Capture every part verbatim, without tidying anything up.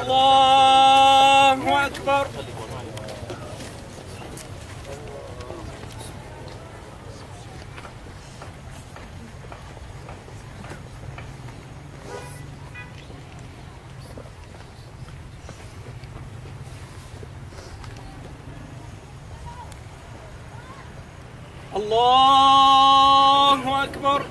الله أكبر. الله أكبر.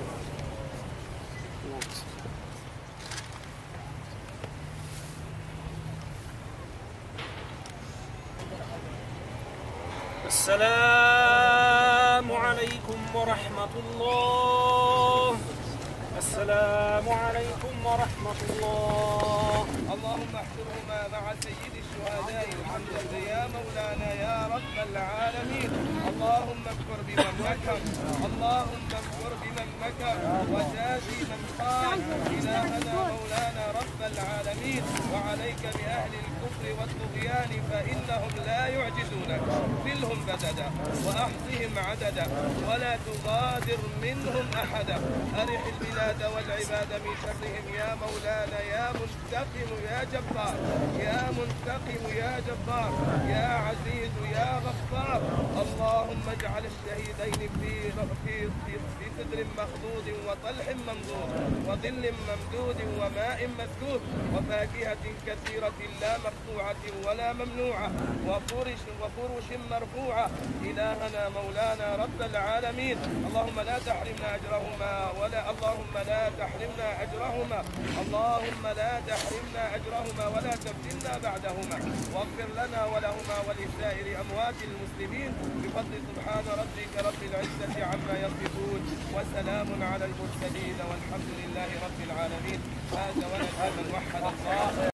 السلام عليكم ورحمة الله. السلام عليكم ورحمة الله. اللهم احشرهما مع سيد الشهداء الحمد يا مولانا يا رب العالمين. اللهم اكفر بمن مكر، اللهم اكفر بمن مكر وجازي من خان. إلهنا مولانا رب العالمين، وعليك بأهل الكفر والطغيان فإنهم لا يعجزونك. فلهم بددا وأحصهم عددا ولا تغادر منهم أحدا. أرح البلاد والعباد من شرهم يا مولانا يا منتقم يا جبار، يا منتقم يا جبار، يا عزيز يا غفار. اللهم اجعل الشهيدين في في في, في سدر مخضود وطلح منضود وظل ممدود وماء مسكوب وفاكهة كثيرة لا مقطوعة ولا ممنوعة وفرش وفرش مرفوعة. إلهنا مولانا رب العالمين، اللهم لا تحرمنا أجرهما ولا اللهم لا تحرمنا أجرهما اللهم لا تحرمنا أجرهما ولا تفتنا بعدهما. واغفر لنا ولهما ولسائر أموات المسلمين بفضل سبحان ربك رب العزة عما يصفون وسلام على المرسلين والحمد لله رب العالمين. هذا ولد من وحد الله.